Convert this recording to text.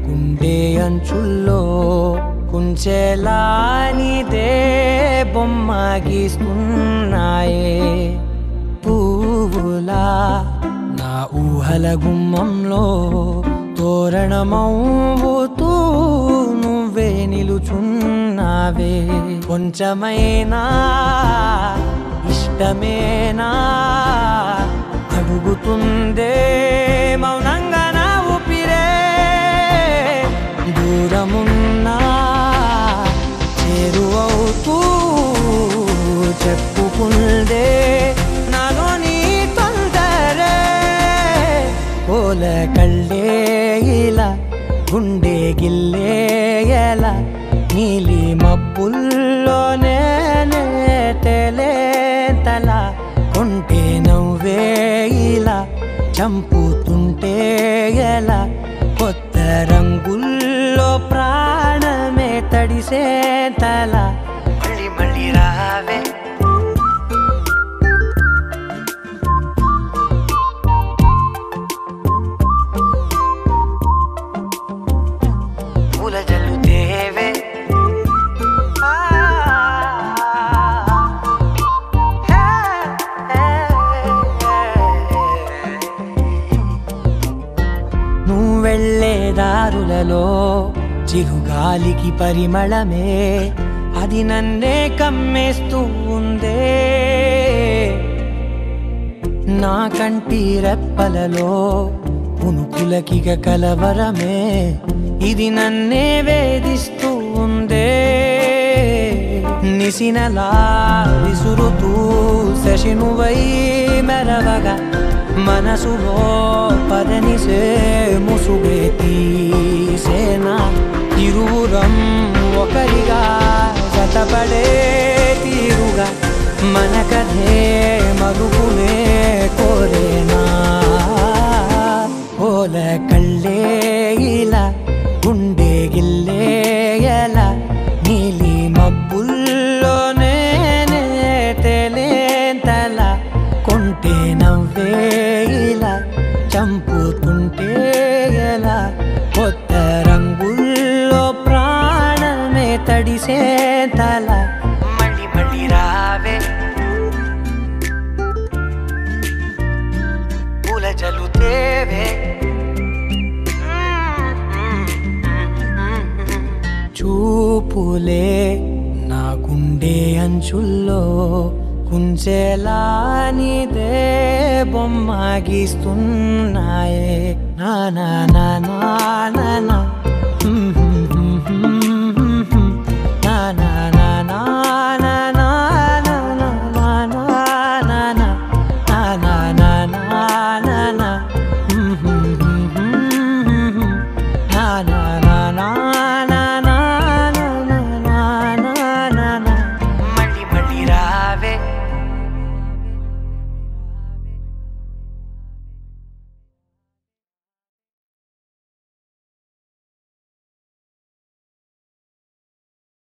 గుండె అంచుల్లో కుంచెలా నీదే బొమ్మ గీస్తున్నాయే పువ్వులా నా ఊహల గుమ్మంలో తోరణమవుతూ నువ్వే నిలుచున్నావే కొంచెమైనా ఇష్టమేనా అడుగుతుందే మౌనంగా నా ఊపిరే దూరమున్నా చేరువవుతూ చెప్పుకుందే నాలోని తొందరే కోల కళ్ళే ఇలా గుండె గిల్లే ఎలా నీలి మబ్బుల్లోనే తల కొంటే నవ్వే ఇలా చంపుతుంటే ఎలా కొత్త రంగుల్లో ప్రాణమే తడిసే తల మళ్ళీ మళ్ళీ రావే పూల జల్లుతేవే వెళ్ళే దారులలో చిరుగాలికి పరిమళమే అది నన్నే కమ్మేస్తూ ఉందే నా కంటి రెప్పలలో పునుకులకిగ కలవరమే ఇది నన్నే వేధిస్తూ ఉందే నిసినలా విసురుతూ శశినువై మెరవగా మనసులో పదనిసే ముసుగే తీసేనా ఇరువురం ఒకరిగా జతపడే తీరుగా మన కథే మరుగునే కోరేనా ఓల కళ్ళే ఇలా గుండె గిల్లే ఎలా నీలి మబ్బుల్లోనే తేలేంతల కొంటే నవ్వే ఇలా చంపుతుంటే ఎలా కొత్త రంగుల్లో ప్రాణమే తడిసే తల మళ్ళీ మళ్ళీ రావే పూల జల్లుతేవే చూపులే నా గుండె అంచుల్లో కుంచెలా నీదే బొమ్మ గీస్తున్నాయే నా నా నా నా నా